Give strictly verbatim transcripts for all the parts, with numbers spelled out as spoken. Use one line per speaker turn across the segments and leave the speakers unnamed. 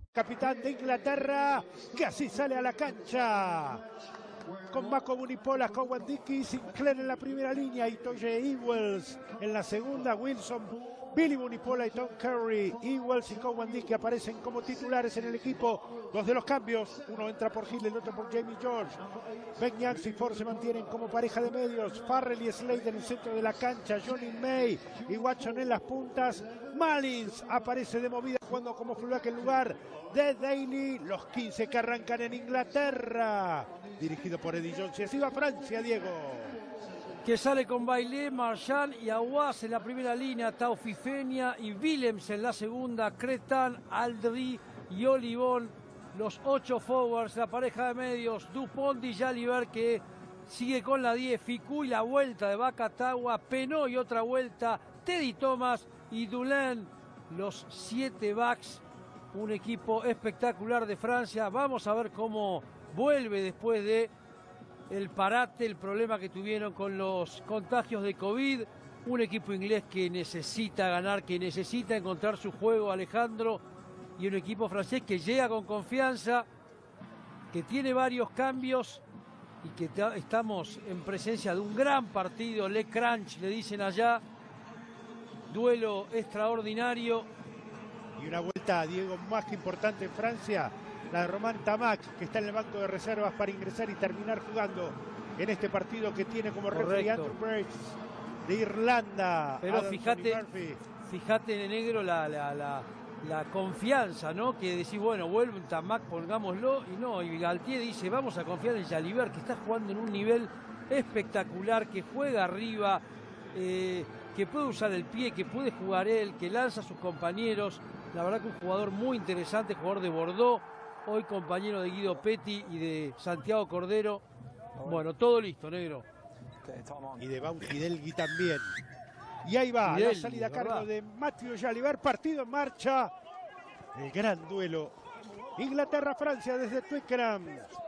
capitán de Inglaterra, que así sale a la cancha. Con Mako Vunipola, Cowan Dickey, Sinclair en la primera línea y Toye Ewells en la segunda. Wilson, Billy Vunipola y Tom Curry. Ewells y Cowan Dickey aparecen como titulares en el equipo. Dos de los cambios, uno entra por Hill, el otro por Jamie George. Ben Youngs y Ford se mantienen como pareja de medios. Farrell y Slade en el centro de la cancha. Johnny May y Watson en las puntas. Mullins aparece de movida jugando como fullback en lugar de Daly. Los quince que arrancan en Inglaterra, dirigido por Eddie Jones. Y así va Francia, Diego.
Que sale con Bailey, Marchand y Aouas en la primera línea, Taufifenia y Willems en la segunda, Cretan, Aldry y Olivón, los ocho forwards, la pareja de medios, Dupont y Jalibert que sigue con la diez, Ficou y la vuelta de Bacatagua, Penot y otra vuelta, Teddy Thomas y Dulin, los siete backs, un equipo espectacular de Francia. Vamos a ver cómo vuelve después de el parate, el problema que tuvieron con los contagios de COVID. Un equipo inglés que necesita ganar, que necesita encontrar su juego, Alejandro. Y un equipo francés que llega con confianza, que tiene varios cambios y que estamos en presencia de un gran partido. Le crunch, le dicen allá. Duelo extraordinario.
Y una vuelta, Diego, más que importante en Francia, la de Romain Tamac, que está en el banco de reservas para ingresar y terminar jugando en este partido que tiene como referee Andrew Brace de Irlanda.
Pero
Adam
fíjate, fíjate en negro la, la, la, la confianza, ¿no? Que decís, bueno, vuelve un Tamac, pongámoslo, y no, y Galtier dice, vamos a confiar en Jalibert, que está jugando en un nivel espectacular, que juega arriba, eh, que puede usar el pie, que puede jugar él, que lanza a sus compañeros. La verdad que un jugador muy interesante, jugador de Bordeaux, hoy compañero de Guido Petty y de Santiago Cordero. Bueno, todo listo, negro.
Y de Bau Fidelgui también. Y ahí va, Fidelgui, la salida a cargo ¿verdad? de Mathieu Jalibert, partido en marcha. El gran duelo. Inglaterra-Francia desde Twickenham.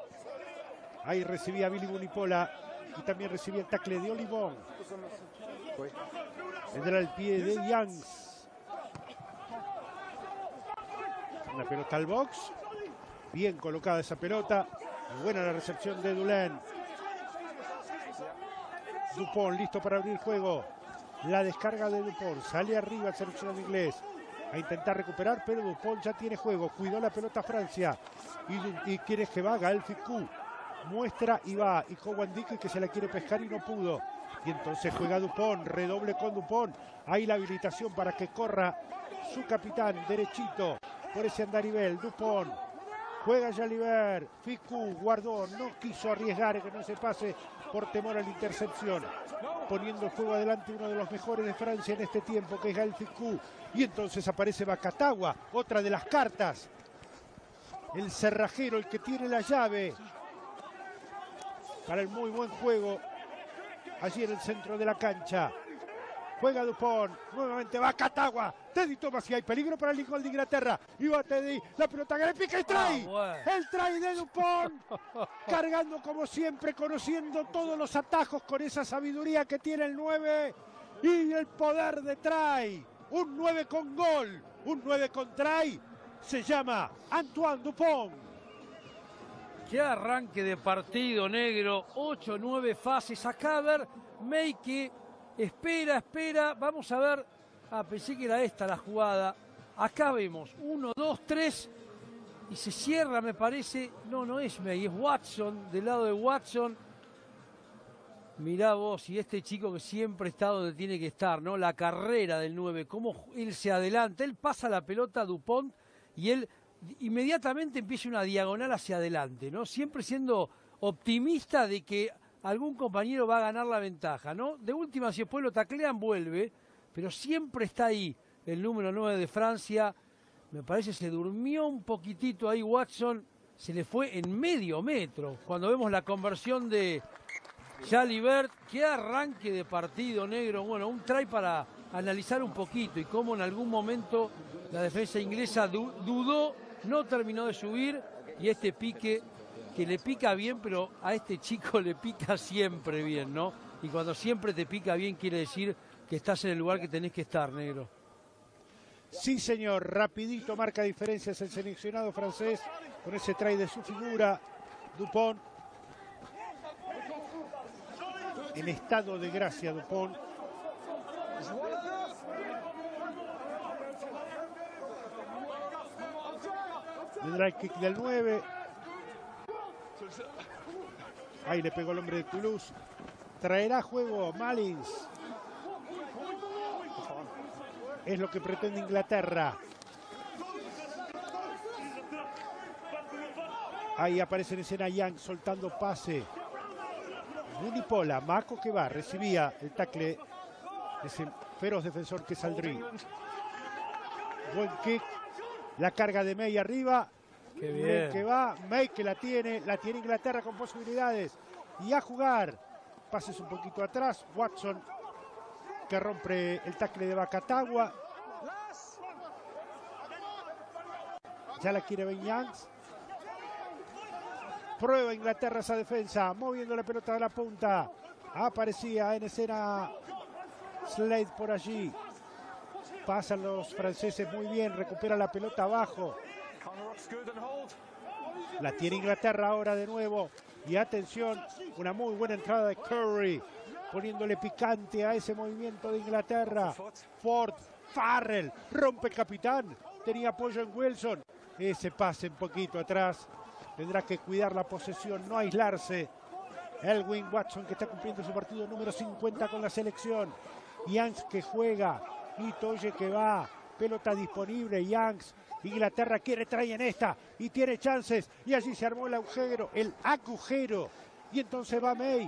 Ahí recibía Billy Vunipola y también recibía el tackle de Olivón. Vendrá el pie de Youngs. Una pelota al box. Bien colocada esa pelota. Buena la recepción de Dulin. Dupont listo para abrir juego. La descarga de Dupont. Sale arriba el seleccionado inglés. A intentar recuperar, pero Dupont ya tiene juego. Cuidó la pelota Francia. Y, y quiere que va Gaël Ficou. Muestra y va. Y Cowan Dickey que se la quiere pescar y no pudo. Y entonces juega Dupont. Redoble con Dupont. Ahí la habilitación para que corra su capitán derechito por ese andarivel. Dupont. Juega Jalibert, Ficou guardó, no quiso arriesgar que no se pase por temor a la intercepción. Poniendo el juego adelante uno de los mejores de Francia en este tiempo, que es Gaël Ficou. Y entonces aparece Bacatagua, otra de las cartas. El cerrajero, el que tiene la llave para el muy buen juego allí en el centro de la cancha. Juega Dupont, nuevamente Bacatagua, Teddy Thomas y hay peligro para el gol de Inglaterra. Y va Teddy, la pelota que le pica y trae. Ah, bueno. El try de Dupont, cargando como siempre, conociendo todos los atajos con esa sabiduría que tiene el nueve y el poder de try. Un nueve con gol, un nueve con try, se llama Antoine Dupont.
Qué arranque de partido, negro, ocho nueve fases. Acá a ver, Meike. Espera, espera, vamos a ver. Ah, pensé que era esta la jugada. Acá vemos, uno, dos, tres. Y se cierra, me parece. No, no es May, es Watson, del lado de Watson. Mirá vos, y este chico que siempre está donde tiene que estar, ¿no? La carrera del nueve, cómo él se adelanta. Él pasa la pelota a Dupont y él inmediatamente empieza una diagonal hacia adelante, ¿no? Siempre siendo optimista de que algún compañero va a ganar la ventaja, ¿no? De última, si después lo taclean, vuelve, pero siempre está ahí el número nueve de Francia. Me parece se durmió un poquitito ahí Watson, se le fue en medio metro. Cuando vemos la conversión de Jalibert, qué arranque de partido, negro. Bueno, un try para analizar un poquito y cómo en algún momento la defensa inglesa du dudó, no terminó de subir y este pique que le pica bien, pero a este chico le pica siempre bien, ¿no? Y cuando siempre te pica bien quiere decir que estás en el lugar que tenés que estar, negro.
Sí, señor, rapidito marca diferencias el seleccionado francés con ese try de su figura. Dupont. En estado de gracia, Dupont. Vendrá el kick del nueve. Ahí le pegó el hombre de Toulouse. Traerá juego Malins. Es lo que pretende Inglaterra. Ahí aparece en escena Young soltando pase. Vunipola, Mako que va, recibía el tackle de ese feroz defensor que es Aldry. Buen kick. La carga de May arriba.
Qué bien.
Que va, May que la tiene, la tiene Inglaterra con posibilidades. Y a jugar. Pases un poquito atrás. Watson que rompe el tackle de Bakatagua. Ya la quiere Ben Youngs. Prueba Inglaterra esa defensa, moviendo la pelota de la punta. Aparecía en escena Slade por allí. Pasan los franceses muy bien, recupera la pelota abajo. La tiene Inglaterra ahora de nuevo. Y atención, una muy buena entrada de Curry, poniéndole picante a ese movimiento de Inglaterra. Ford, Farrell, rompe el capitán. Tenía apoyo en Wilson. Ese pase un poquito atrás. Tendrá que cuidar la posesión, no aislarse. Elwin Watson que está cumpliendo su partido número cincuenta con la selección. Youngs que juega. Itoye que va. Pelota disponible. Youngs. Inglaterra quiere traer en esta. Y tiene chances. Y allí se armó el agujero. El agujero. Y entonces va May.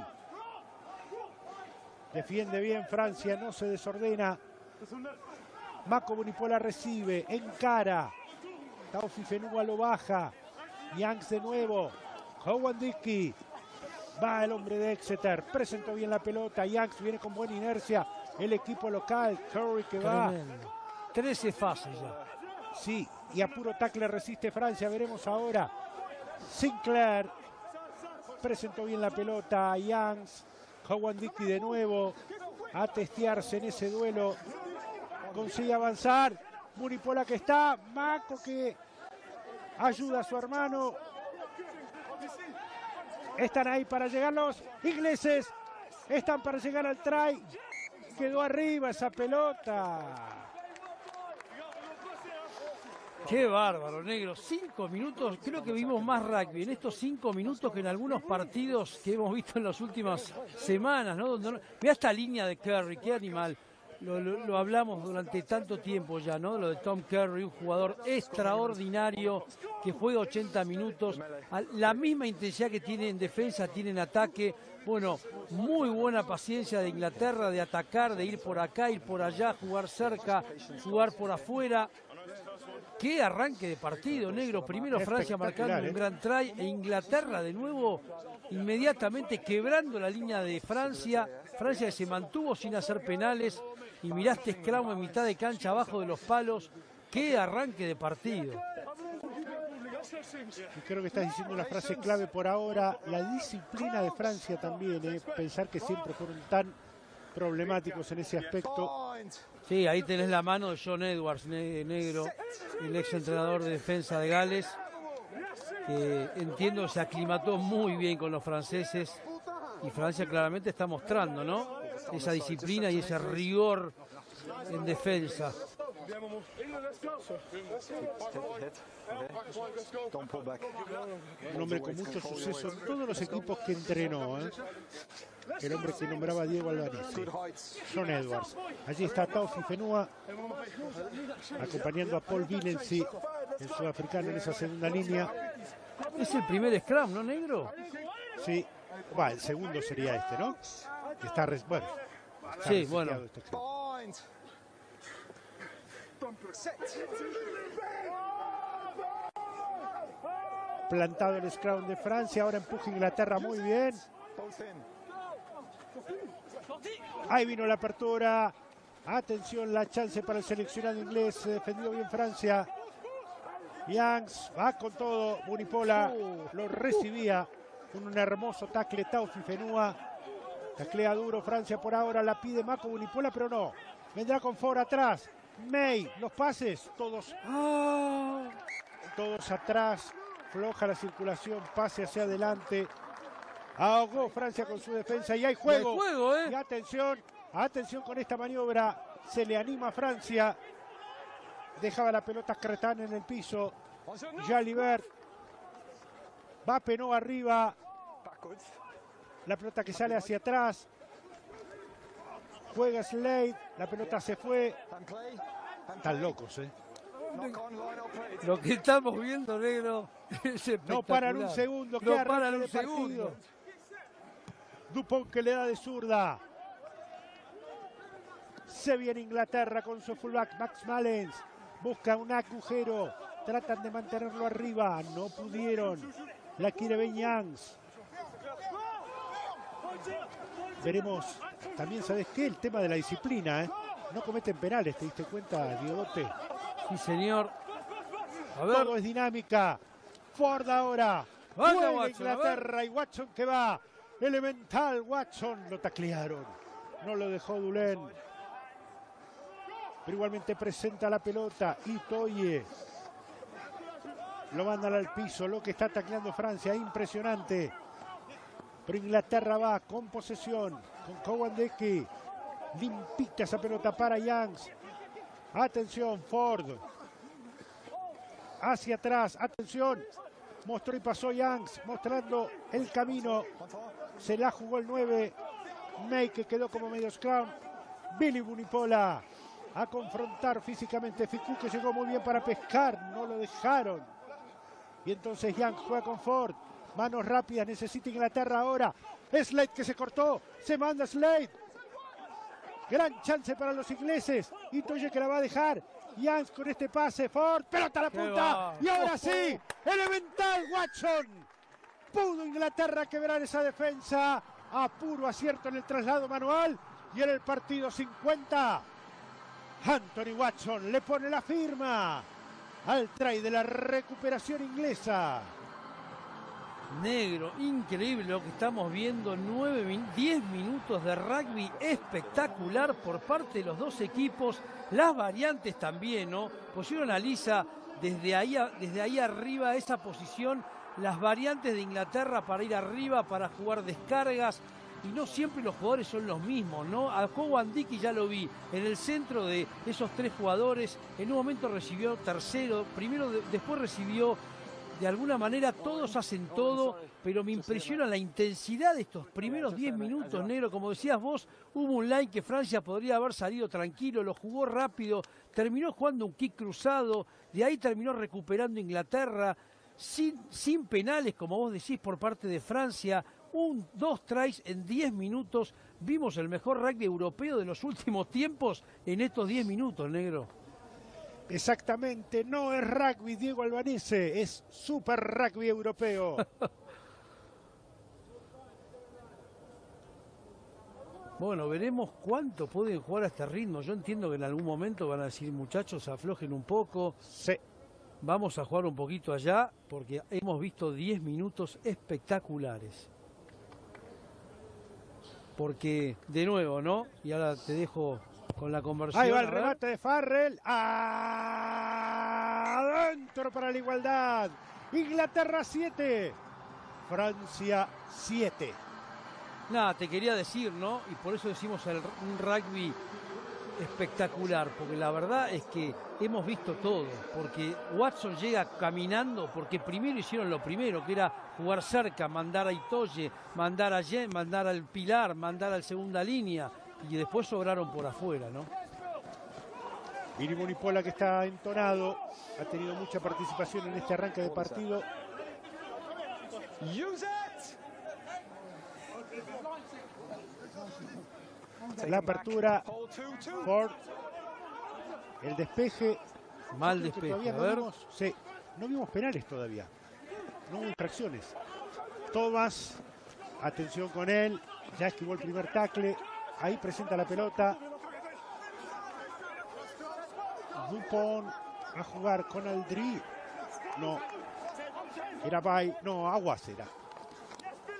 Defiende bien Francia. No se desordena. Mako Vunipola recibe. Encara. Taufi Fenua lo baja. Youngs de nuevo. Cowan Dickey. Va el hombre de Exeter. Presentó bien la pelota. Youngs viene con buena inercia. El equipo local. Curry que va.
trece fases ya.
Sí, y a puro tackle resiste Francia. Veremos ahora. Sinclair. Presentó bien la pelota. Youngs. Cowan Dickey de nuevo. A testearse en ese duelo. Consigue avanzar. Vunipola que está. Mako que ayuda a su hermano. Están ahí para llegar los ingleses. Están para llegar al try. Quedó arriba esa pelota.
Qué bárbaro, negro. Cinco minutos. Creo que vimos más rugby en estos cinco minutos que en algunos partidos que hemos visto en las últimas semanas, ¿no? Donde no... Vea esta línea de Curry. Qué animal. Lo, lo, lo hablamos durante tanto tiempo ya, ¿no? Lo de Tom Curry, un jugador extraordinario que juega ochenta minutos. La misma intensidad que tiene en defensa, tiene en ataque. Bueno, muy buena paciencia de Inglaterra de atacar, de ir por acá, ir por allá, jugar cerca, jugar por afuera. Qué arranque de partido, negro. Primero Francia marcando un gran try e Inglaterra de nuevo inmediatamente quebrando la línea de Francia. Francia se mantuvo sin hacer penales. Y miraste scrum en mitad de cancha abajo de los palos. ¡Qué arranque de partido!
Y creo que estás diciendo una frase clave por ahora. La disciplina de Francia también, ¿eh? Pensar que siempre fueron tan problemáticos en ese aspecto.
Sí, ahí tenés la mano de John Edwards, ne negro, el ex entrenador de defensa de Gales. Que entiendo se aclimató muy bien con los franceses. Y Francia claramente está mostrando, ¿no? Esa disciplina y ese rigor en defensa.
Un hombre con mucho suceso en todos los equipos que entrenó, ¿eh? El hombre que nombraba Diego Albanese, John Edwards. Allí está Taufi Fenua acompañando a Paul Villency, el sudafricano en esa segunda línea.
Es el primer scrum, ¿no, negro?
Sí, va, el segundo sería este, ¿no? Que está, bueno, está
sí, bueno.
Este plantado el scrum de Francia, ahora empuja Inglaterra muy bien. Ahí vino la apertura. Atención, la chance para el seleccionado inglés. Se defendió bien Francia. Youngs va con todo. Vunipola lo recibía con un hermoso tackle. Taufi Fenua taclea duro Francia por ahora. La pide Mako Vunipola, pero no. Vendrá con Ford atrás. May, los pases, todos,
Ah,
todos atrás. Floja la circulación, pase hacia adelante. Ahogó Francia con su defensa y hay juego.
hay juego, ¿eh?
Y atención, atención con esta maniobra. Se le anima a Francia. Dejaba la pelota Cretan en el piso. Jalibert. Va Penaud arriba. La pelota que sale hacia atrás. Juega Slade. La pelota se fue. Están locos, ¿eh?
Lo que estamos viendo, negro, es espectacular.
No paran un segundo.
No
qué
paran
arranque
un
de partido.
segundo.
Dupont que le da de zurda. Se viene Inglaterra con su fullback Max Malens. Busca un agujero. Tratan de mantenerlo arriba. No pudieron. La quiere Ben Youngs. Veremos. También, ¿sabes qué? El tema de la disciplina, ¿eh? No cometen penales, ¿te diste cuenta, Diegote?
Sí, señor. A ver.
Todo es dinámica. Ford ahora.
Vaya,
Juega
Watson,
Inglaterra y Watson que va. Elemental Watson. Lo taclearon. No lo dejó Dulén. Pero igualmente presenta la pelota. Itoye. Lo mandan al piso. Lo que está tacleando Francia. Impresionante. Pero Inglaterra va con posesión. Con Kowandeki. Limpita esa pelota para Youngs. Atención, Ford. Hacia atrás. Atención. Mostró y pasó Youngs. Mostrando el camino. Se la jugó el nueve. May que quedó como medio scrum. Billy Vunipola. A confrontar físicamente. Ficou que llegó muy bien para pescar. No lo dejaron. Y entonces Youngs juega con Ford. Manos rápidas. Necesita Inglaterra ahora. Slade que se cortó. Se manda Slade. Gran chance para los ingleses. Itoye que la va a dejar. Youngs con este pase. Ford. Pelota a la punta. Y ahora sí. Elemental Watson. Pudo Inglaterra quebrar esa defensa. A puro acierto en el traslado manual. Y en el partido cincuenta. Anthony Watson le pone la firma al try de la recuperación inglesa.
Negro, increíble lo que estamos viendo. nueve, diez minutos de rugby espectacular por parte de los dos equipos. Las variantes también, ¿no? Pues si uno analiza desde ahí, desde ahí arriba esa posición, las variantes de Inglaterra para ir arriba, para jugar descargas. Y no siempre los jugadores son los mismos, ¿no? A Kowandeki ya lo vi en el centro de esos tres jugadores. En un momento recibió tercero, primero de, después recibió. De alguna manera todos hacen todo, pero me impresiona la intensidad de estos primeros diez minutos, negro. Como decías vos, hubo un line que Francia podría haber salido tranquilo, lo jugó rápido, terminó jugando un kick cruzado, de ahí terminó recuperando Inglaterra, sin, sin penales, como vos decís, por parte de Francia. Un, dos tries en diez minutos. Vimos el mejor rugby europeo de los últimos tiempos en estos diez minutos, negro.
Exactamente, no es rugby Diego Albanese, es super rugby europeo.
Bueno, veremos cuánto pueden jugar a este ritmo. Yo entiendo que en algún momento van a decir, muchachos, aflojen un poco.
Sí.
Vamos a jugar un poquito allá, porque hemos visto diez minutos espectaculares. Porque, de nuevo, ¿no? Y ahora te dejo con la conversión.
Ahí va el remate de Farrell. Adentro para la igualdad. Inglaterra siete. Francia siete.
Nada, te quería decir, ¿no? Y por eso decimos el, un rugby espectacular. Porque la verdad es que hemos visto todo. Porque Watson llega caminando. Porque primero hicieron lo primero, que era jugar cerca, mandar a Itoye, mandar a Jen, mandar al Pilar, mandar al segunda línea. Y después sobraron por afuera, ¿no?
Billy Vunipola que está entonado. Ha tenido mucha participación en este arranque de partido. La apertura. Ford. El despeje.
Mal despeje.
Todavía
a
no
ver.
vimos, sí, no vimos penales todavía. No hubo infracciones. Thomas. Atención con él. Ya esquivó el primer tackle. Ahí presenta la pelota. Dupont a jugar con Aldri. No. Era Bay. No, Aguas era.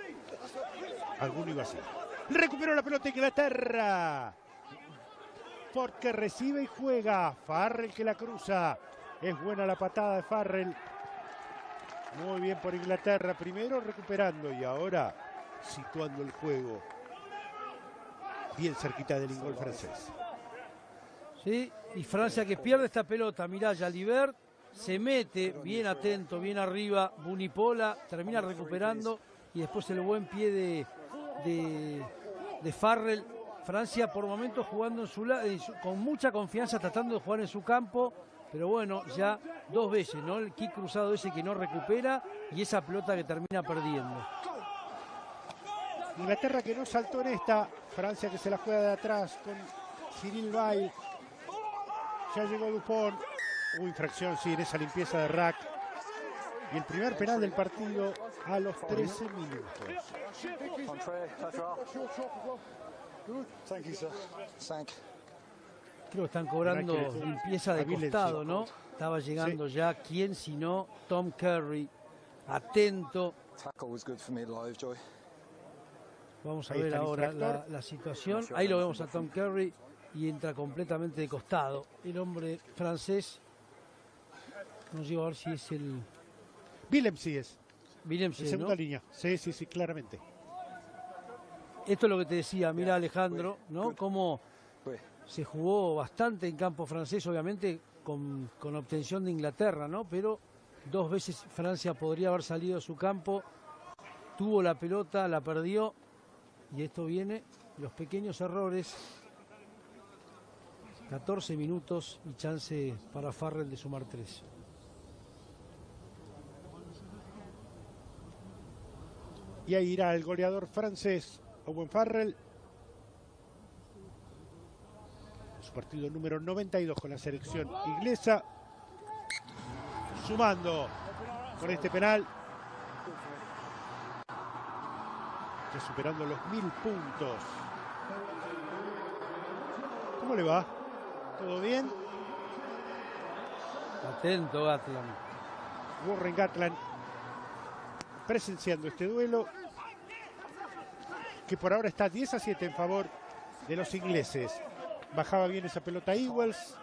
Alguno iba a ser. Recuperó la pelota Inglaterra. Dupont que recibe y juega. Farrell que la cruza. Es buena la patada de Farrell. Muy bien por Inglaterra. Primero recuperando y ahora situando el juego bien cerquita del gol francés.
Sí, y Francia que pierde esta pelota. Mirá, Jalibert se mete bien atento, bien arriba. Vunipola termina recuperando y después el buen pie de, de, de Farrell. Francia por momentos jugando en su, en su, con mucha confianza, tratando de jugar en su campo. Pero bueno, ya dos veces, ¿no? El kick cruzado ese que no recupera y esa pelota que termina perdiendo.
Inglaterra que no saltó en esta. Francia que se la juega de atrás con Cyril Bail. Ya llegó Dupont. Hubo infracción, sí, en esa limpieza de Rack. Y el primer penal del partido a los trece minutos.
Creo que están cobrando limpieza de costado, ¿no? Estaba llegando sí. ya, ¿quién si no? Tom Curry, atento. Vamos a ver ahora la, la situación. Ahí lo vemos a Tom Curry y entra completamente de costado. El hombre francés, no llego a ver si es el...
Willem sí es.
Willem sí,
segunda
¿no?
línea. Sí, sí, sí, claramente.
Esto es lo que te decía, mira Alejandro, ¿no? Cómo se jugó bastante en campo francés, obviamente con, con obtención de Inglaterra, ¿no? Pero dos veces Francia podría haber salido a su campo, tuvo la pelota, la perdió, y esto viene, los pequeños errores. catorce minutos y chance para Farrell de sumar tres.
Y ahí irá el goleador francés, Owen Farrell. Su partido número noventa y dos con la selección inglesa. Sumando con este penal. Ya superando los mil puntos. ¿Cómo le va? ¿Todo bien?
Atento, Gatland.
Warren Gatland presenciando este duelo, que por ahora está diez a siete en favor de los ingleses. Bajaba bien esa pelota Ewells.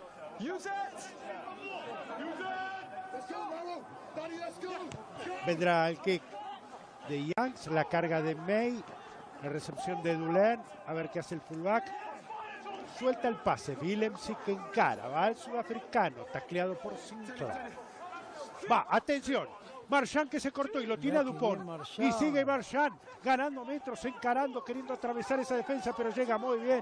Vendrá el kick de Youngs, la carga de May, la recepción de Dulin. A ver qué hace el fullback. Suelta el pase, Willem sí que encara, va al sudafricano, tacleado por Sinclair. Va, atención, Marchand que se cortó y lo tira a Dupont. Y sigue Marchand ganando metros, encarando, queriendo atravesar esa defensa, pero llega muy bien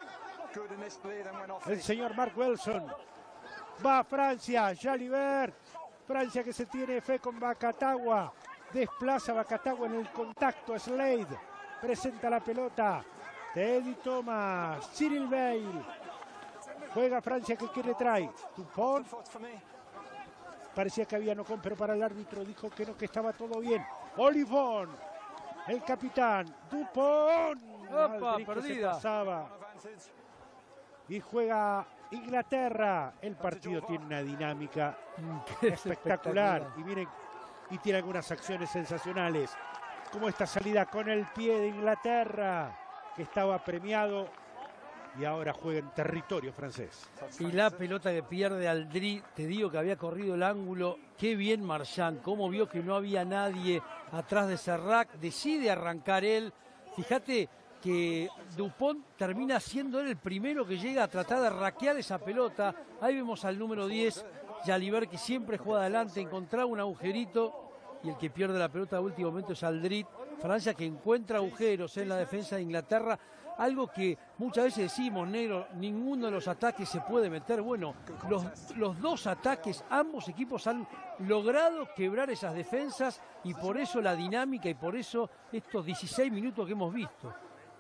el señor Mark Wilson. Va Francia, Jalibert. Francia que se tiene fe con Bakatawa. Desplaza Bakatawa en el contacto. Slade presenta la pelota. Teddy Thomas, Cyril Bail. Juega Francia, que quiere trae. Dupont. Parecía que había no con, pero para el árbitro dijo que no, que estaba todo bien. Olivon, el capitán. Dupont.
Opa, perdida.
Se pasaba. Y juega Inglaterra. El partido tiene una dinámica espectacular. espectacular. Y miren, y tiene algunas acciones sensacionales. Como esta salida con el pie de Inglaterra, que estaba premiado y ahora juega en territorio francés.
Y la pelota que pierde Aldrit, te digo que había corrido el ángulo. Qué bien Marchand, cómo vio que no había nadie atrás de Serrac, decide arrancar él. Fíjate que Dupont termina siendo él el primero que llega a tratar de raquear esa pelota. Ahí vemos al número diez, Jalibert, que siempre juega adelante, encontraba un agujerito, y el que pierde la pelota a último momento es Aldrit. Francia que encuentra agujeros en la defensa de Inglaterra, algo que muchas veces decimos, negro, ninguno de los ataques se puede meter. Bueno, los, los dos ataques, ambos equipos han logrado quebrar esas defensas, y por eso la dinámica y por eso estos dieciséis minutos que hemos visto.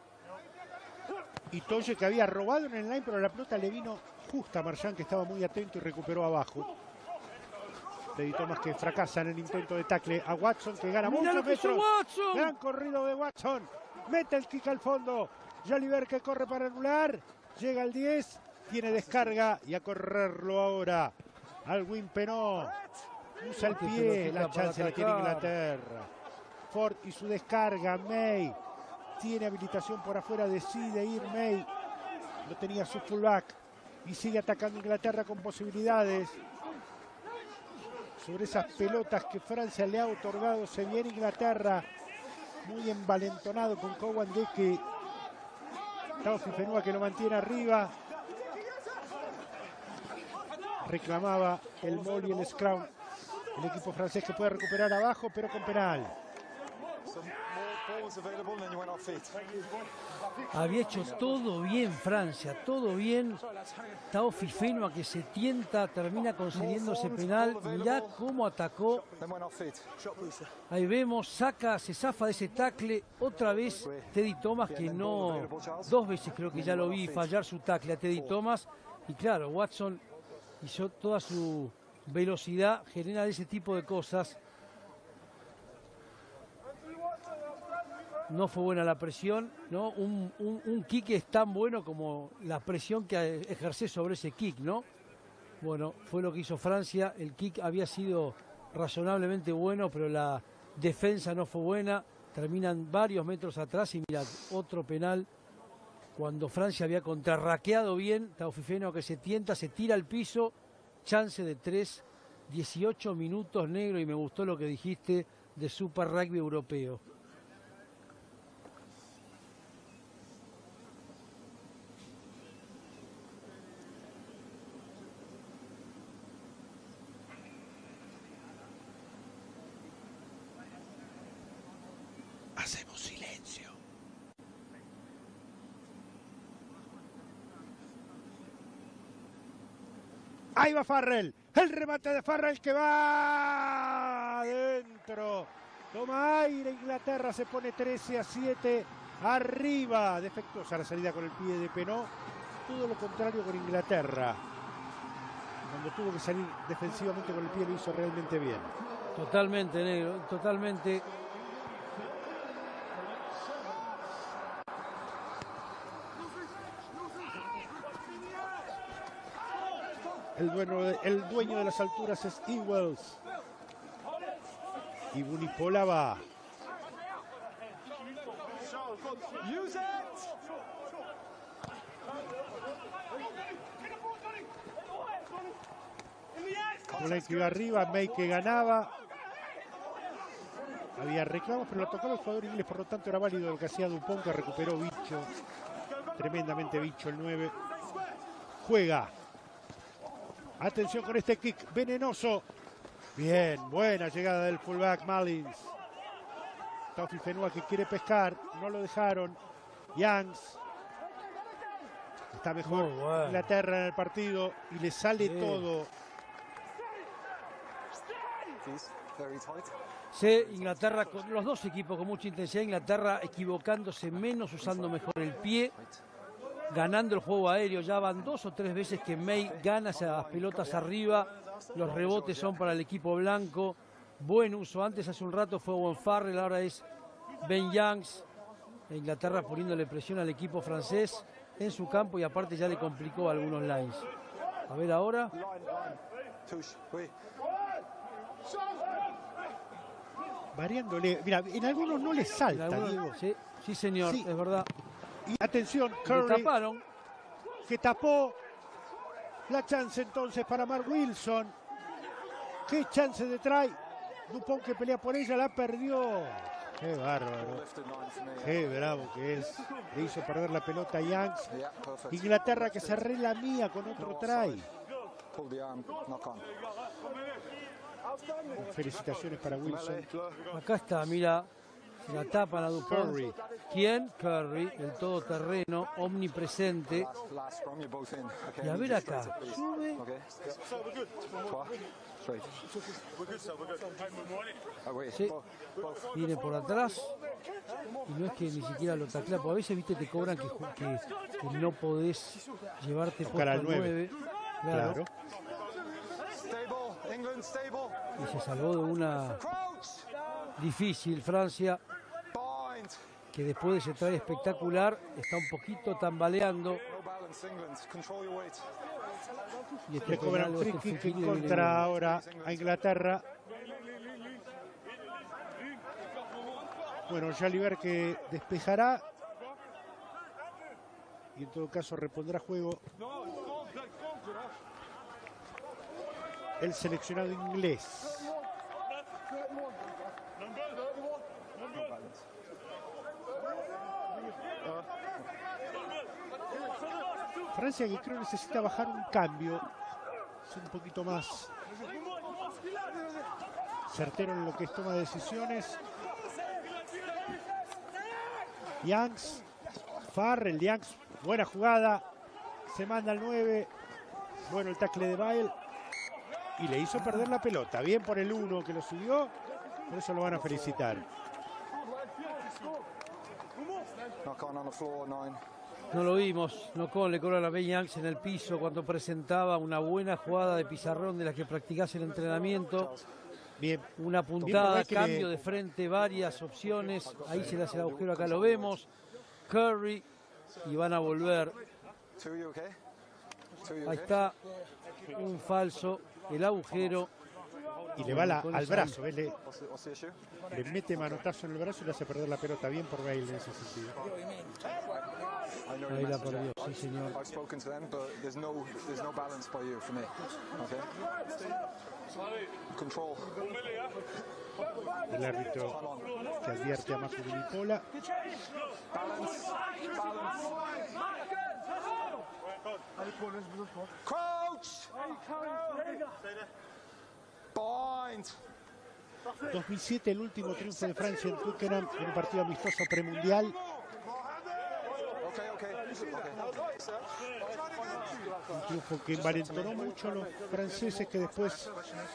Y Toye que había robado en el line, pero la pelota le vino justa a Marchand, que estaba muy atento y recuperó abajo. Teddy Thomas que fracasa en el intento de tackle a Watson, que gana muchos metros. Gran corrido de Watson. Mete el kick al fondo. Jalibert que corre para anular. Llega el diez. Tiene descarga y a correrlo ahora. Alwin Penó. Usa el pie. La chance la tiene Inglaterra. Ford y su descarga. May. Tiene habilitación por afuera. Decide ir May. no tenía su fullback y sigue atacando Inglaterra con posibilidades. Sobre esas pelotas que Francia le ha otorgado, se viene Inglaterra muy envalentonado con Cowan Deke. Tao Fifenua que lo mantiene arriba. Reclamaba el Molly y el Scrum. El equipo francés que puede recuperar abajo, pero con penal.
Había hecho todo bien Francia, todo bien. Tao Fifenua que se tienta, termina concediendo ese penal. Mirá cómo atacó. Ahí vemos, saca, se zafa de ese tackle. Otra vez Teddy Thomas, que no, dos veces creo que ya lo vi fallar su tackle a Teddy Thomas. Y claro, Watson hizo toda su velocidad, genera ese tipo de cosas. No fue buena la presión, ¿no? Un, un, un kick es tan bueno como la presión que ejerce sobre ese kick, ¿no? Bueno, fue lo que hizo Francia. El kick había sido razonablemente bueno, pero la defensa no fue buena. Terminan varios metros atrás y mirad, otro penal. Cuando Francia había contrarraqueado bien, Tao Fifenua que se tienta, se tira al piso. Chance de tres, dieciocho minutos, negro, y me gustó lo que dijiste de Super Rugby europeo.
Hacemos silencio. Ahí va Farrell. El remate de Farrell que va adentro. Toma aire Inglaterra. Se pone trece a siete. Arriba. Defectuosa la salida con el pie de Penó. Todo lo contrario con Inglaterra. Cuando tuvo que salir defensivamente con el pie lo hizo realmente bien.
Totalmente, negro. Totalmente.
El dueño, de, el dueño de las alturas es Ewells. Y Vunipola va. Mullen que iba arriba, May que ganaba. Había reclamos, pero lo tocaba el jugador inglés, por lo tanto era válido lo que hacía Dupont, que recuperó Bicho. Tremendamente Bicho el nueve. Juega. Atención con este kick venenoso. Bien, buena llegada del fullback Mullins. Tao Fifenua que quiere pescar, no lo dejaron. Youngs. Está mejor bueno. Inglaterra en el partido y le sale sí. todo.
Sí, Inglaterra, con los dos equipos con mucha intensidad. Inglaterra equivocándose menos, usando mejor el pie. Ganando el juego aéreo, ya van dos o tres veces que May gana esas pelotas arriba. Los rebotes son para el equipo blanco. Buen uso, antes hace un rato fue Owen Farrell, ahora es Ben Youngs. Inglaterra poniéndole presión al equipo francés en su campo y aparte ya le complicó algunos lines. A ver ahora.
Variándole, mira, en algunos no le salta,
algunos,
Diego.
Sí, sí señor, sí. Es verdad.
Y atención, Curry, que tapó la chance entonces para Mark Wilson. Qué chance de try. Dupont que pelea por ella, la perdió. Qué bárbaro. Qué bravo que es. Le hizo perder la pelota a Youngs. Inglaterra que se relamía con otro try. Felicitaciones para Wilson.
Acá está, mira. La tapan a Dupont.
Curry.
¿Quién? Curry, el todoterreno, omnipresente. Y a ver acá, sube. Sí. Viene por atrás. Y no es que ni siquiera lo taclea, porque a veces viste te cobran que, que, que no podés llevarte por el nueve. Claro. claro. Y se salvó de una difícil Francia, que después de ese try espectacular está un poquito tambaleando.
Y este le cobran free kick en contra ahora a Inglaterra. Bueno, Jalibert que despejará. y en todo caso repondrá juego el seleccionado inglés. Francia, que creo necesita bajar un cambio, ser un poquito más certero en lo que es toma de decisiones. Youngs, Farrell, Youngs, buena jugada, se manda al nueve, bueno el tackle de Bale y le hizo perder la pelota, bien por el uno que lo subió, por eso lo van a felicitar.
No lo vimos, Nocon le cobra a la B. Youngs en el piso cuando presentaba una buena jugada de pizarrón de las que practicase el entrenamiento.
Bien.
Una puntada, cambio de frente, varias opciones. Ahí se le hace el agujero, acá lo vemos. Curry y van a volver. Ahí está un falso, el agujero.
Y le va la, al brazo, ¿ves? Le, le mete manotazo en el brazo y le hace perder la pelota. Bien por Bale en ese sentido.
Ahí la perdió, sí señor.
El árbitro que advierte a Mako Vunipola. dos mil siete, el último triunfo de Francia en Twickenham en un partido amistoso premundial. Un triunfo que envalentonó mucho a los franceses, que después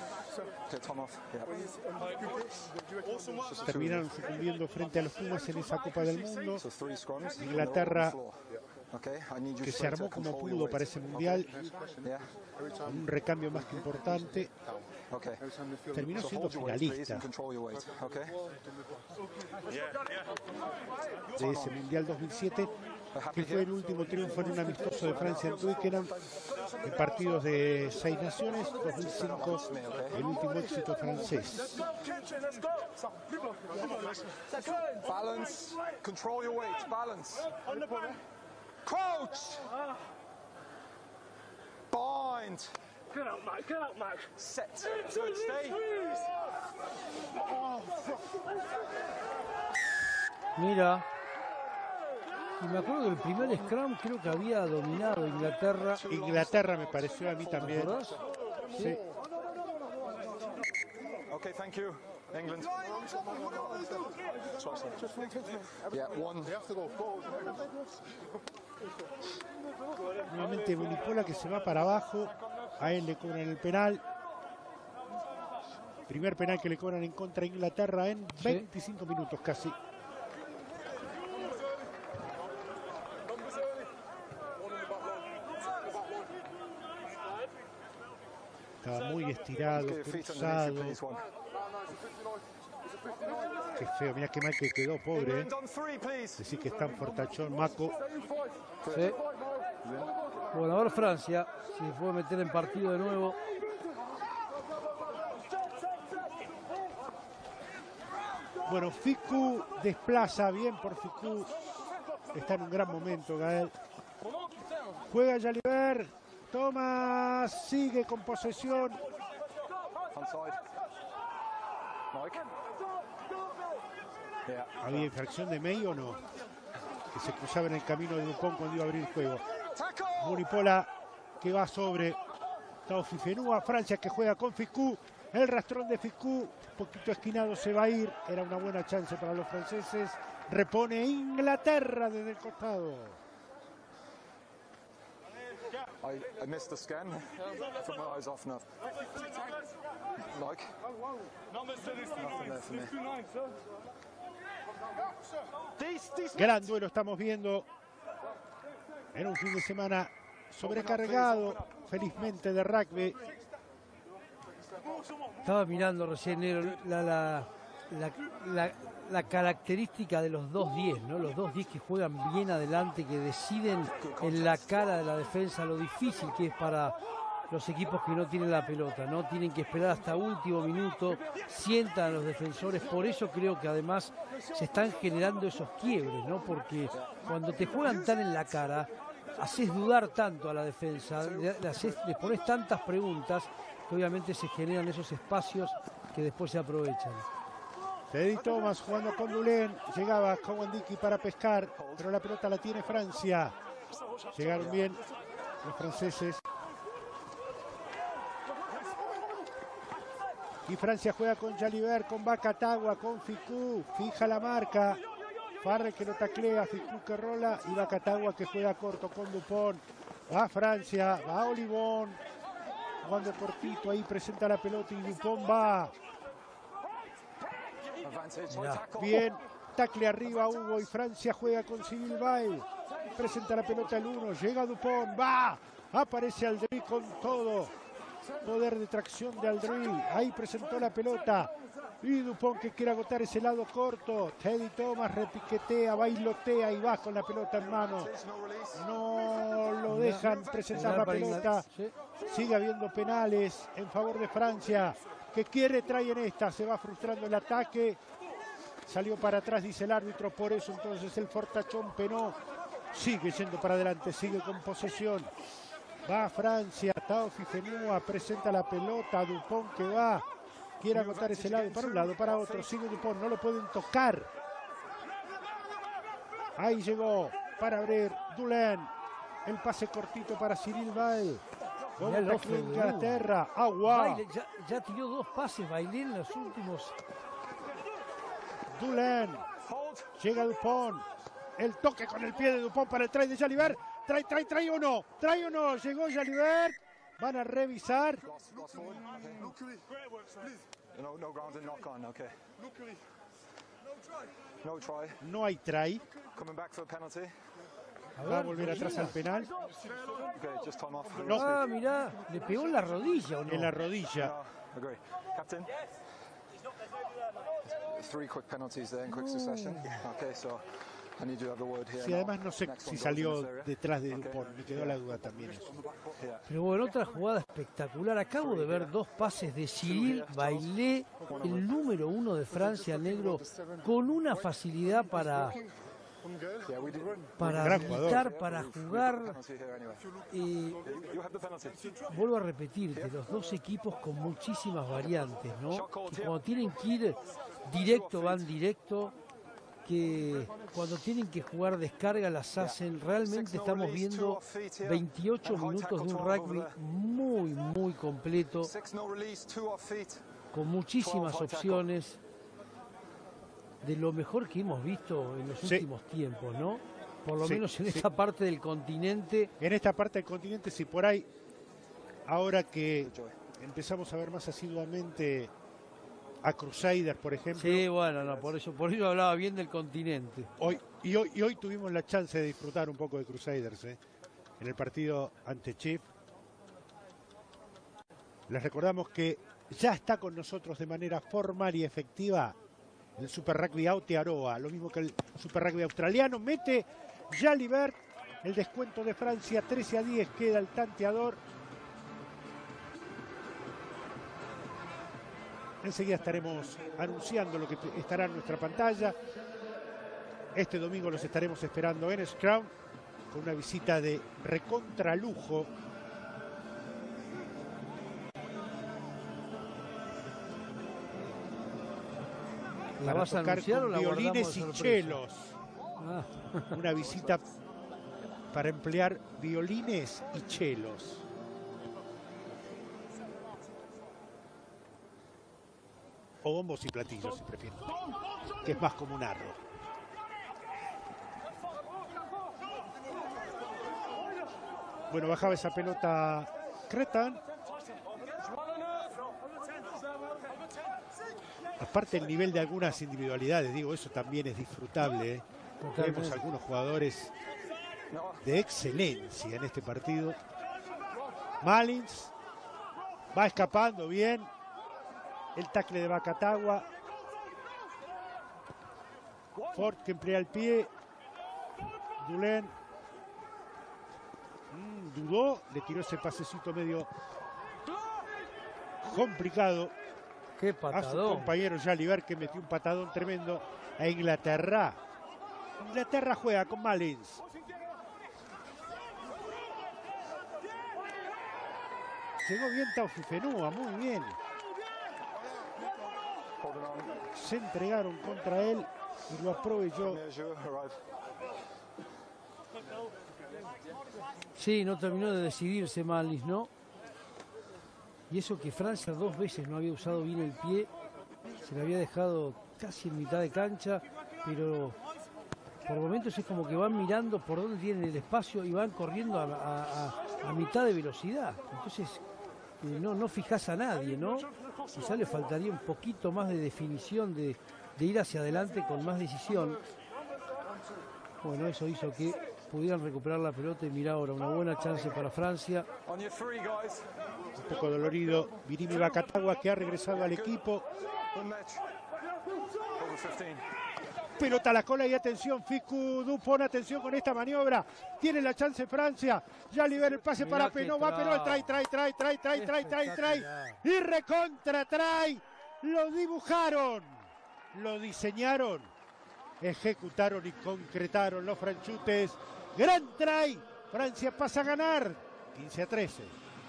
terminaron sucumbiendo frente a los Pumas en esa Copa del Mundo. Inglaterra, que se armó como pudo para ese mundial, con un recambio más que importante, terminó siendo finalista de ese mundial dos mil siete, que fue el último triunfo en un amistoso de Francia en Twickenham en partidos de seis naciones. Dos mil cinco, el último éxito francés.
Balance, control your weight, balance. Crouch. Bind. Get out, Mac. Get out, Mac. Set. Good. Stay.
Mira. Y me acuerdo del primer scrum, creo que había dominado Inglaterra.
Inglaterra me pareció a mí también. Sí.
Okay, thank you. England. Yeah, one.
Nuevamente Vunipola, que se va para abajo. A él le cobran el penal. Primer penal que le cobran en contra a Inglaterra en veinticinco minutos casi. Estaba muy estirado, cruzado. Qué feo, mira qué mal que quedó, pobre. ¿eh? Decir que es tan fortachón, Mako.
Sí. Bueno, ahora Francia, si se puede meter en partido de nuevo.
Bueno, Ficou desplaza, bien por Ficou. Está en un gran momento, Gael. Juega Jalibert. Toma, sigue con posesión. ¿Había infracción de May o no? Que se cruzaba en el camino de Dupont cuando iba a abrir el juego. Vunipola que va sobre Taufi Fenua. Francia que juega con Ficou. El rastrón de Ficou, un poquito esquinado, se va a ir. Era una buena chance para los franceses. Repone Inglaterra desde el costado.
I, I missed the scan. Took my eyes off now. Like? Nothing there for me.
Gran duelo estamos viendo en un fin de semana sobrecargado, felizmente, de rugby.
Estaba mirando recién, Nero, la, la, la, la, la característica de los dos diez, ¿no? Los dos diez que juegan bien adelante, que deciden en la cara de la defensa lo difícil que es para los equipos que no tienen la pelota, ¿no? Tienen que esperar hasta último minuto, sientan a los defensores. Por eso creo que además se están generando esos quiebres, ¿no? Porque cuando te juegan tan en la cara, haces dudar tanto a la defensa, le, le, haces, le pones tantas preguntas que obviamente se generan esos espacios que después se aprovechan.
Teddy Thomas jugando con Dulén, llegaba Kawandiki para pescar, pero la pelota la tiene Francia. Llegaron bien los franceses. Y Francia juega con Jalibert, con Bakatagua, con Ficou, fija la marca. Farrell que lo taclea, Ficou que rola y Bakatagua que juega corto con Dupont. Va Francia, va Olivón, jugando cortito, ahí presenta la pelota y Dupont va. Bien, tacle arriba Hugo y Francia juega con Cyril Bail. Presenta la pelota el uno, llega Dupont, va, aparece Aldry con todo. Poder de tracción de Aldry, ahí presentó la pelota. Y Dupont que quiere agotar ese lado corto. Teddy Thomas repiquetea, bailotea y va con la pelota en mano. No lo dejan presentar la pelota. Sigue habiendo penales en favor de Francia. Que quiere, trae en esta, se va frustrando el ataque. Salió para atrás, dice el árbitro, por eso entonces el fortachón penó. Sigue yendo para adelante, sigue con posesión. Va Francia, Taofi Fenua, presenta la pelota, Dupont que va. Quiere agotar ese lado, para un lado, para otro, sigue Dupont, no lo pueden tocar. Ahí llegó, para abrir, Dulén. El pase cortito para Cyril Bail. Con Inglaterra, agua.
Ya, ya tiró dos pases, Bailén en los últimos.
Dulén, llega Dupont. El toque con el pie de Dupont para el try de Jalibert. Trae, trae, trae o no, trae o no, llegó Jalibert. Van a revisar. No hay try. Va a volver atrás al penal.
No. Ah, mirá, le pegó en la rodilla, ¿o no?
En la rodilla.
Three quick penalties there in quick succession. Okay, so I need you to have the word here.
Sí, además no sé si salió detrás de Dupont, me quedó la duda también eso.
Pero bueno, otra jugada espectacular. Acabo de ver dos pases de Cyril Bailé, el número uno de Francia, negro, con una facilidad para para habilitar, para jugar. Eh, vuelvo a repetirte, los dos equipos con muchísimas variantes, ¿no? Y cuando tienen que ir directo, van directo. Que cuando tienen que jugar descarga las hacen. Realmente estamos viendo veintiocho minutos de un rugby muy, muy completo, con muchísimas opciones, de lo mejor que hemos visto en los sí. últimos tiempos, ¿no? Por lo sí, menos en sí. esta parte del continente.
En esta parte del continente, sí, por ahí, ahora que empezamos a ver más asiduamente a Crusaders, por ejemplo.
Sí, bueno, no, por eso, por eso hablaba bien del continente.
Hoy y, hoy y hoy tuvimos la chance de disfrutar un poco de Crusaders, ¿eh? En el partido ante Chief. Les recordamos que ya está con nosotros de manera formal y efectiva el Super Rugby Aotearoa, lo mismo que el Super Rugby australiano. Mete Jalibert, el descuento de Francia, trece a diez, queda el tanteador. Enseguida estaremos anunciando lo que estará en nuestra pantalla. Este domingo los estaremos esperando en Scrum con una visita de recontralujo.
¿La vas a anunciar o la
violines y chelos? Ah. Una visita para emplear violines y chelos. O bombos y platillos, si prefieren, que es más como un arroz. Bueno, bajaba esa pelota Cretan. Aparte el nivel de algunas individualidades, digo, eso también es disfrutable, ¿eh? Vemos algunos jugadores de excelencia en este partido. Malins va escapando bien. El tackle de Bakatagua. Ford que emplea el pie. Dulén. Mm, dudó. Le tiró ese pasecito medio complicado.
Qué patadón.
A su compañero Jalibert, que metió un patadón tremendo a Inglaterra. Inglaterra juega con Malins. llegó bien Taufifenua, muy bien. Se entregaron contra él y lo aprovechó.
Sí, no terminó de decidirse Malis, ¿no? Y eso que Francia dos veces no había usado bien el pie, se le había dejado casi en mitad de cancha, pero por momentos es como que van mirando por dónde tienen el espacio y van corriendo a, a, a, a mitad de velocidad. Entonces eh, no, no fijas a nadie, ¿no? Quizá le faltaría un poquito más de definición, de, de ir hacia adelante con más decisión. Bueno, eso hizo que pudieran recuperar la pelota y mira ahora, una buena chance para Francia.
Un poco dolorido Birimi Bakatagua, que ha regresado al equipo. Pelota a la cola y atención, Ficou Dupont, atención con esta maniobra. Tiene la chance Francia. Ya libera el pase
Mirá
para Penaud, va Penaud, trae, trae, trae, trae, trae, trae, trae, trae. Y recontra trae. Lo dibujaron, lo diseñaron, ejecutaron y concretaron los franchutes. Gran try. Francia pasa a ganar quince a trece.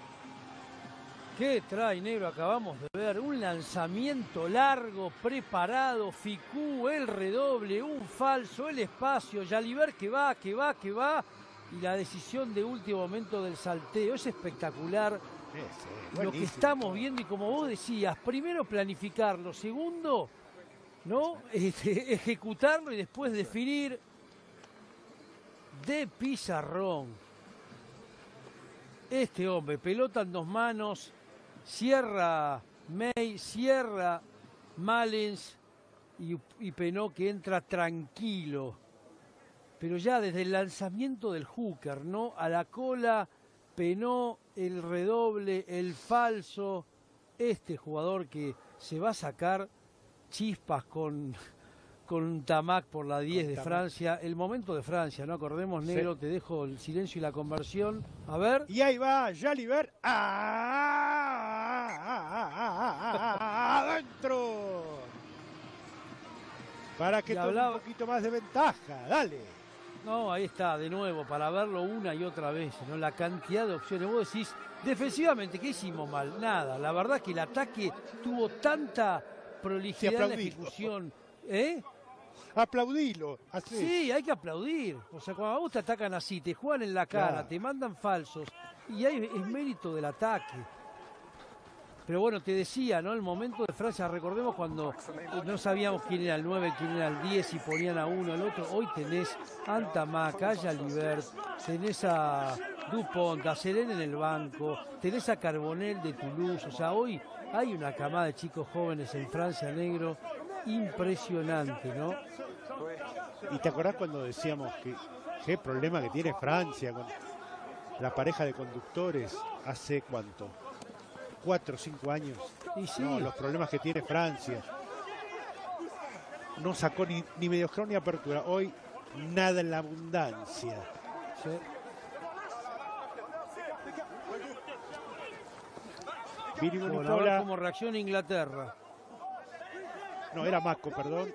¿Qué trae, negro? Acabamos de ver un lanzamiento largo, preparado, Ficou, el redoble, un falso, el espacio, Jalibert que va, que va, que va, y la decisión de último momento del salteo. Es espectacular
Sí, sí,
lo que estamos viendo, y como vos decías, primero planificarlo, segundo, ¿no? Este, ejecutarlo y después definir de pizarrón. Este hombre, pelota en dos manos, cierra May, cierra Malens y, y Penaud, que entra tranquilo. Pero ya desde el lanzamiento del hooker, ¿no? A la cola, Penaud, el redoble, el falso. Este jugador que se va a sacar chispas con, con Tamac por la diez de Francia. El momento de Francia, ¿no? Acordemos, negro, sí. Te dejo el silencio y la conversión. A ver.
Y ahí va Jalibert. ¡Ah! ¡Ah! ¡Ah! ¡Ah! ¡Adentro! Para que tome un poquito más de ventaja. Dale.
No, ahí está, de nuevo, para verlo una y otra vez, ¿no? La cantidad de opciones. Vos decís, defensivamente, ¿qué hicimos mal? Nada. La verdad es que el ataque tuvo tanta prolijidad en la ejecución. ¿Eh?
Aplaudilo. Así.
Sí, hay que aplaudir. O sea, cuando a vos te atacan así, te juegan en la cara, claro, te mandan falsos, y ahí es mérito del ataque. Pero bueno, te decía, ¿no? El momento de Francia, recordemos cuando no sabíamos quién era el nueve, quién era el diez, y ponían a uno al otro. Hoy tenés a Ntamack, a Jalibert, tenés a Dupont, a Serena en el banco, tenés a Carbonel de Toulouse. O sea, hoy hay una camada de chicos jóvenes en Francia, negro, impresionante, ¿no?
Y te acordás cuando decíamos que qué problema que tiene Francia con la pareja de conductores hace cuánto, cuatro o cinco años.
Y sí.
No, los problemas que tiene Francia. No sacó ni, ni mediocron ni apertura. Hoy nada en la abundancia.
Sí. Bueno, a ver cómo reacciona Inglaterra.
No, era Maco, perdón.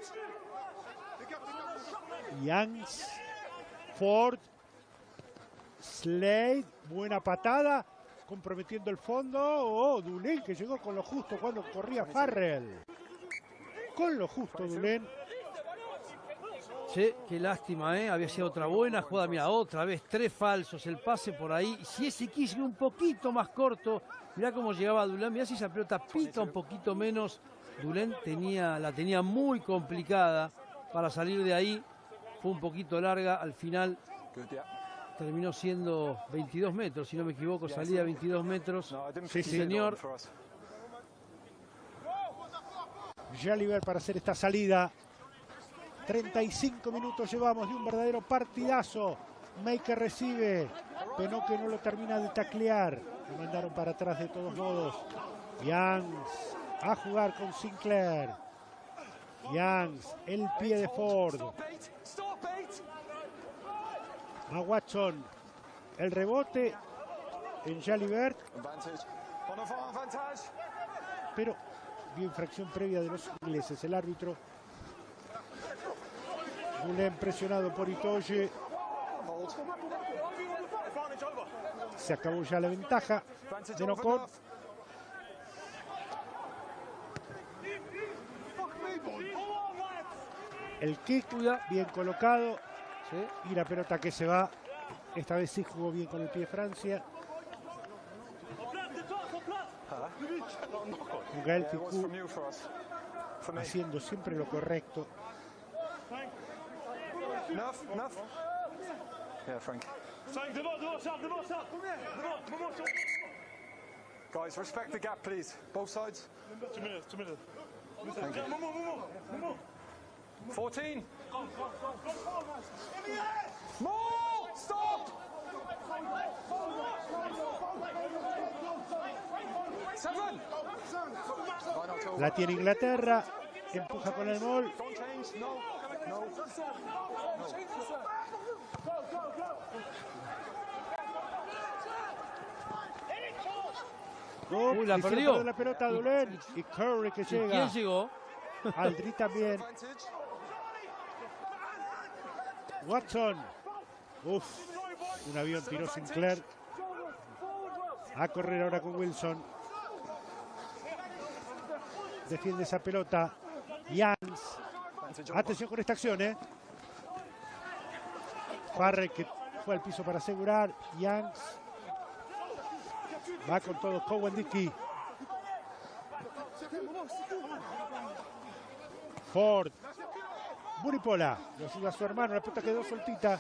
Youngs, Ford, Slade, buena patada, comprometiendo el fondo. Oh, Dulén, que llegó con lo justo cuando corría Farrell. Con lo justo, Dulén.
Sí, qué lástima, ¿eh? Había sido otra buena jugada. Mira, otra vez, tres falsos, el pase por ahí. Si ese quiso un poquito más corto, mirá cómo llegaba Dulén. Mirá si esa pelota pica un poquito menos. Dulén tenía, la tenía muy complicada para salir de ahí. Fue un poquito larga. Al final terminó siendo veintidós metros, si no me equivoco. Salía veintidós metros.
Sí,
sí, señor.
Jalibert para hacer esta salida. treinta y cinco minutos llevamos de un verdadero partidazo. May que recibe. Penaud que no lo termina de taclear. Lo mandaron para atrás de todos modos. Youngs a jugar con Sinclair. Youngs, el pie de Ford. A Watson. El rebote en Jalibert. Pero vio infracción previa de los ingleses. El árbitro. Dulén presionado por Itoje. Se acabó ya la ventaja de Nocon. El kick bien colocado.
Sí.
Y la pelota que se va. Esta vez sí jugó bien con el pie Francia. Gaël Fickou haciendo siempre lo correcto.
Enough, enough. Yeah, Frank. Guys, respect the gap, please. Both sides. Thank you. fourteen. More! Stop! Seven!
La tiene Inglaterra. Empuja con el gol.
Don't change. No. No.
Oh,
Uy, la
y se
perdió.
pierde la pelota a Dulén. Y Curry que llega.
¿Quién llegó?
Aldri también. Watson. Uf. Un avión tiró Sinclair. A correr ahora con Wilson. Defiende esa pelota. Jans. Atención con esta acción, ¿eh? Farrell que fue al piso para asegurar. Jans. Va con todo Cowan-Dickey. Ford. Buripola. Lo ayuda a su hermano. La pelota quedó soltita.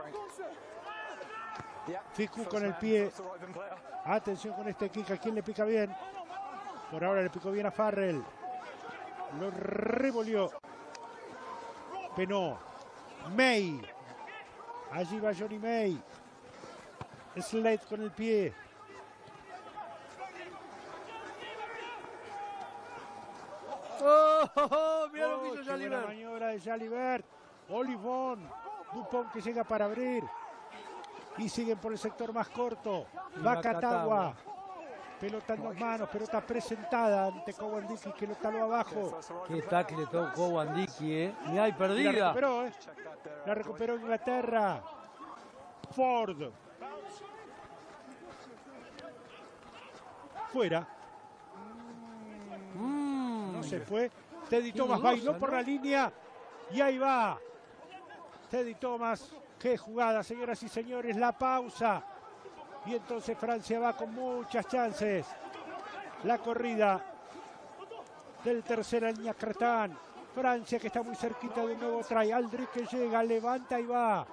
Fickou con el pie. Atención con este kick. ¿A quién le pica bien? Por ahora le picó bien a Farrell. Lo revolvió. Penó. May. Allí va Johnny May. Slade con el pie.
¡Oh! oh, oh mira lo que
Oh,
hizo
qué buena
Jalibert.
maniobra de Jalibert. Olivón. Dupont que llega para abrir. Y siguen por el sector más corto. Va Catagua. Pelota en dos manos, pelota presentada ante Cowan-Dickey que lo taló abajo.
Qué tackle tocó Cowan-Dickey, ¿eh? Mirá, y
Y la
perdida.
recuperó, ¿eh? La recuperó Inglaterra. Ford. Fuera.
Mm.
No se fue. Teddy
Qué
Thomas
dudosa,
bailó por
¿no?
la línea. Y ahí va. Teddy Thomas. Qué jugada, señoras y señores. La pausa. Y entonces Francia va con muchas chances. La corrida del tercera línea Cretan. Francia que está muy cerquita de un nuevo try. Aldri que llega, levanta y va.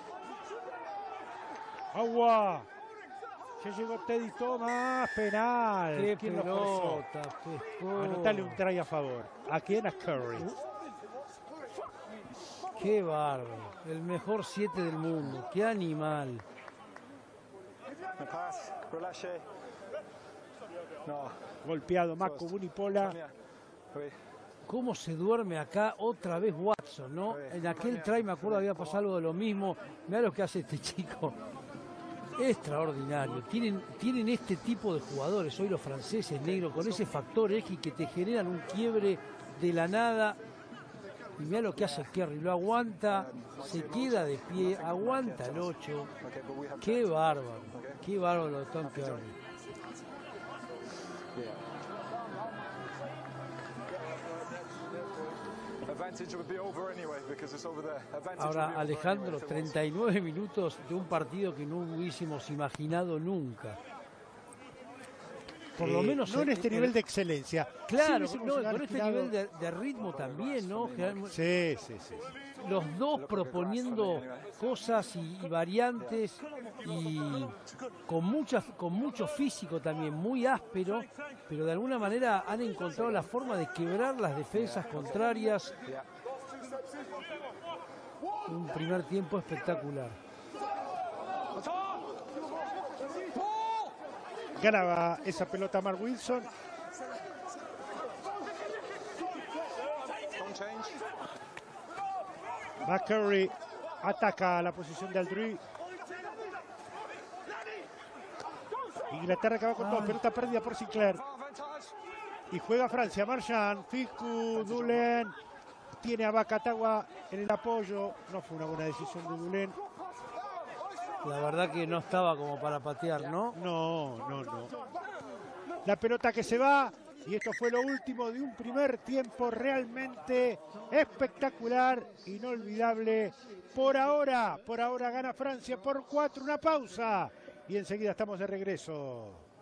Agua. Ya llegó Teddy Thomas. Penal.
Qué
¿Quién lo forzó?
pelota, pescó.
Anotale un try a favor. ¿A quién? A Curry.
Qué bárbaro. El mejor siete del mundo. Qué animal.
The pass. Relâchez. No.
Golpeado Mako Bunipola.
Come here. Wait.
Cómo se duerme acá otra vez Watson, ¿no? En aquel try me acuerdo había pasado algo de lo mismo. Mirá lo que hace este chico. Extraordinario. Tienen, tienen este tipo de jugadores, hoy los franceses, negro, con ese factor X que te generan un quiebre de la nada. Y mirá lo que hace Kerry. Lo aguanta, se queda de pie, aguanta el ocho.
Okay, but we have
Qué bárbaro. Qué bárbaro lo de Tom Curry.
advantage would be over anyway because it's over there. Advantage
Ahora,
would be over
Alejandro,
anyway if it was.
treinta y nueve minutos de un partido que no hubiésemos imaginado nunca. Por lo
Eh,
menos
no en
en-
este
en-
nivel de excelencia.
Claro,
Sí,
no,
hubiésemos
con este
imaginado-
nivel de, de ritmo también, ¿no? Generalmente,
Sí, sí, sí.
los dos proponiendo cosas y, y variantes y con, mucha, con mucho físico también, muy áspero, pero de alguna manera han encontrado la forma de quebrar las defensas contrarias. Un primer tiempo espectacular.
Ganaba esa pelota Mark Wilson.
Don't change.
Va Curry, ataca a la posición de Aldri. Inglaterra acaba con dos, pelota perdida por Sinclair.
Advantage.
Y juega Francia, Marchand, Fickou, Dulén. Tiene a Bacatagua en el apoyo. No fue una buena decisión de Dulén.
La verdad que no estaba como para patear, ¿no?
No, no, no. La pelota que se va, y esto fue lo último de un primer tiempo realmente espectacular, inolvidable. Por ahora, por ahora gana Francia por cuatro, una pausa. Y enseguida estamos de regreso.